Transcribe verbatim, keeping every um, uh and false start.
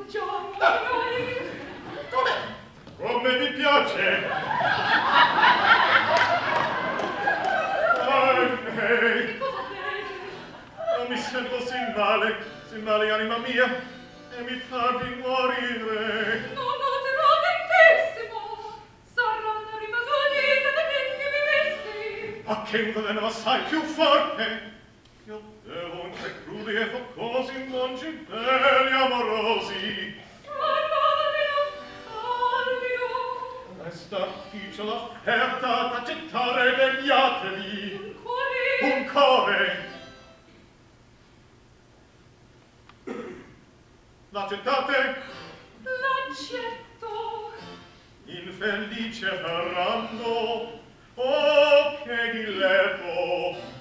assaggiamo noi. Come? Come vi piace? Ah, lei. Che cosa lei? Non mi sento sì male, sì male anima mia, e mi fa di morire. No, no, te rodentissimo. Saranno rimasolite da che che vivesti. Ma che un veleno assai più forte. Io devo entre crudi e focosi mongi belli amorosi. Resta ufficio l'offerta d'accettare, vegliatevi. Un cuore. Un core. L'accettate? L'accetto. Infelice Ferrando, oh che diletto!